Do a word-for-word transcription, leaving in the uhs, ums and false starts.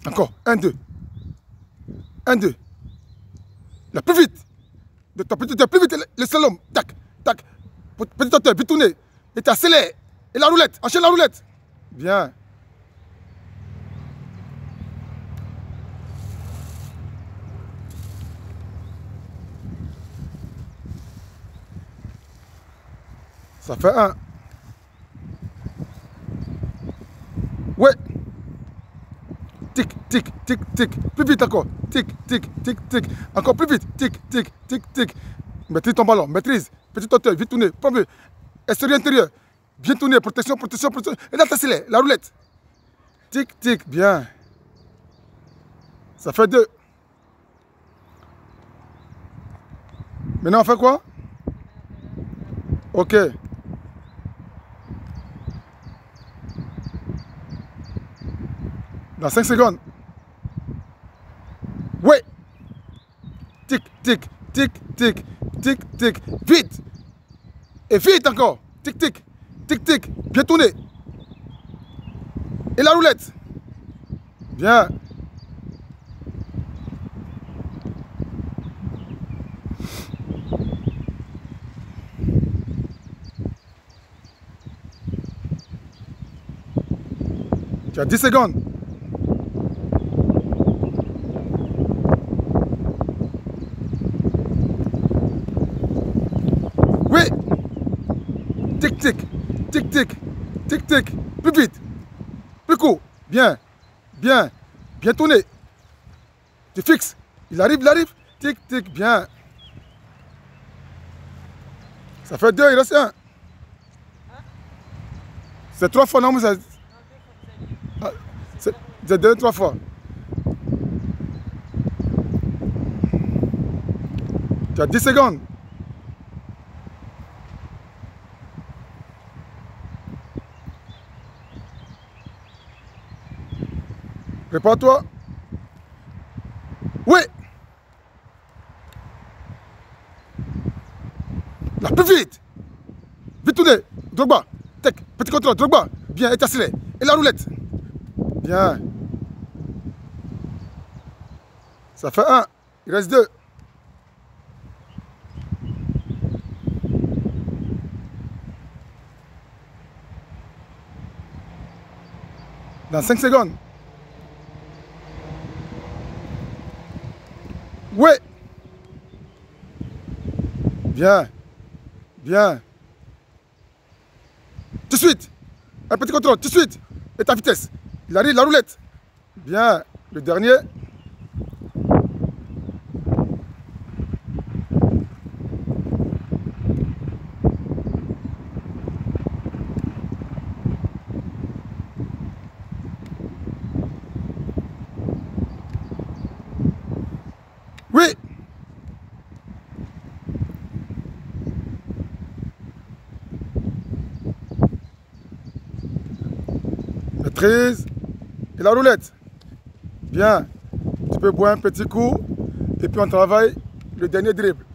Encore. un, deux. un, deux. Là, plus vite. De ton petit plus vite. Le slalom. Tac, tac. Petit hauteur, vite tourner. Et tu accélères. Et la roulette. Enchaîne la roulette. Bien. Ça fait un. Ouais. Tic, tic, tic, tic. Plus vite encore. Tic, tic, tic, tic. Encore plus vite. Tic, tic, tic, tic. Maîtrise ton ballon. Maîtrise. Petite hauteur. Vite tourner. Premier. Extérieur, intérieur. Bien tourner. Protection, protection, protection. Et là, t'accélères. La roulette. Tic, tic. Bien. Ça fait deux. Maintenant, on fait quoi? Ok. Dans cinq secondes. Oui. Tic, tic, tic, tic, tic, tic. Vite. Et vite encore. Tic, tic, tic, tic. Bien tourné. Et la roulette. Bien. Tu as dix secondes. Oui. Tic, tic, tic, tic, tic, tic. Plus vite. Plus court. Bien. Bien. Bien tourné. Tu fixes. Il arrive, il arrive. Tic, tic. Bien. Ça fait deux, il reste un. C'est trois fois, non, vous avez... C'est deux, trois fois. Tu as dix secondes. Prépare-toi. Oui. Là, plus vite. Vite tourner. Drogba. Tech. Petit contrôle. Drogba. Bien. Et t'accélères. Et la roulette. Bien. Ça fait un. Il reste deux. Dans cinq secondes. Oui. Bien. Bien. Tout de suite. Un petit contrôle. Tout de suite. Et ta vitesse. Il arrive, la roulette. Bien. Le dernier. Oui. Maîtrise. Et la roulette. Bien. Tu peux boire un petit coup. Et puis on travaille le dernier dribble.